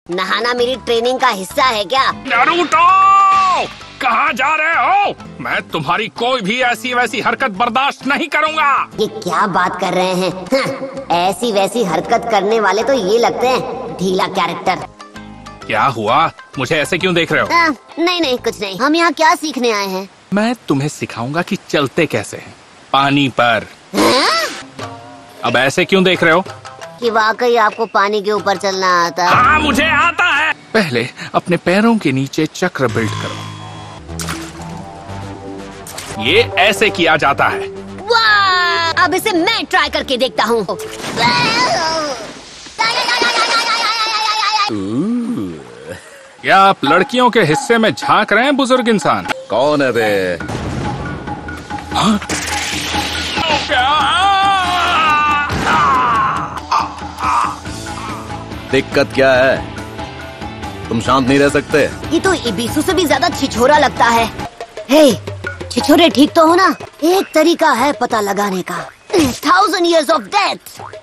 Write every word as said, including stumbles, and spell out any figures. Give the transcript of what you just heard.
नहाना मेरी ट्रेनिंग का हिस्सा है क्या? नारुतो! कहाँ जा रहे हो? मैं तुम्हारी कोई भी ऐसी वैसी हरकत बर्दाश्त नहीं करूँगा। ये क्या बात कर रहे हैं? हाँ, ऐसी वैसी हरकत करने वाले तो ये लगते हैं ढीला कैरेक्टर। क्या हुआ? मुझे ऐसे क्यों देख रहे हो? आ, नहीं नहीं कुछ नहीं। हम यहाँ क्या सीखने आए हैं? मैं तुम्हें सिखाऊंगा कि चलते कैसे हैं पानी पर। हाँ? अब ऐसे क्यों देख रहे हो? कि वाकई आपको पानी के ऊपर चलना आता है? हाँ मुझे आता है। पहले अपने पैरों के नीचे चक्र बिल्ड करो। ये ऐसे किया जाता है। वाह! अब इसे मैं ट्राई करके देखता हूँ। क्या आप लड़कियों के हिस्से में झांक रहे हैं बुजुर्ग इंसान? कौन है बे? हाँ? दिक्कत क्या है? तुम शांत नहीं रह सकते? ये तो इबिसु से भी ज्यादा छिछोरा लगता है। हे, छिछोरे ठीक तो हो ना? एक तरीका है पता लगाने का। Thousand years of death.